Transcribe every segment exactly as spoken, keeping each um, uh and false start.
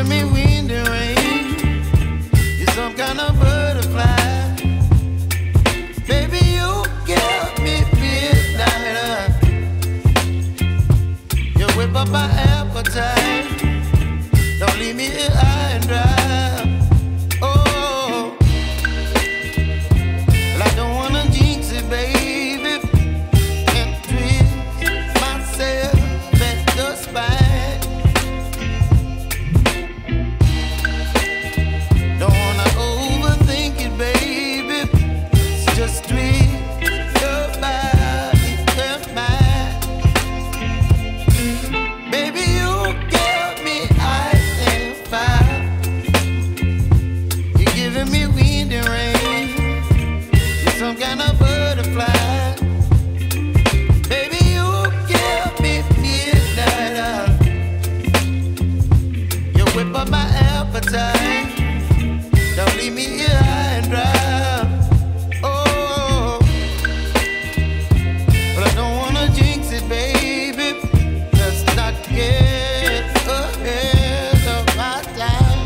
giving me wind and rain. You're some kind of butterfly. Baby, you give me midnight. You whip up my appetite. Don't leave me here high and dry. Oh, well, I don't wanna jinx it, baby, and twist myself at the spine. Don't wanna overthink it, baby. It's just twist your body and mine. Baby, you give me ice and fire. You're giving me wind and rain. You're some kind of butterfly. Baby, you give me midnight. You whip up my appetite. Don't leave me here high and dry. Oh, but I don't wanna jinx it, baby. Let's not get ahead of my time.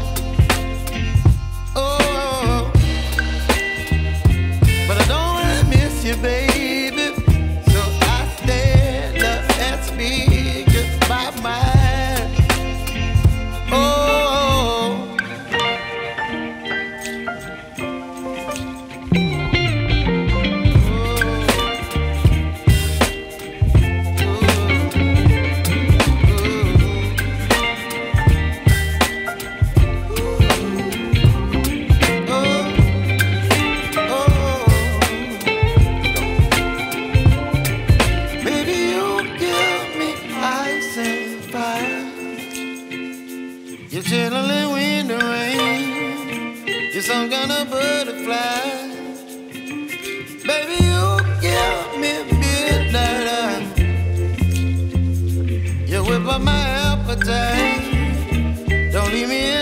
Oh, but I don't wanna miss you, baby. So I stand up and speak just my mind. Oh. You're chilling wind and rain. You're some kind of butterfly. Baby, you give me midnight. You whip up my appetite. Don't leave me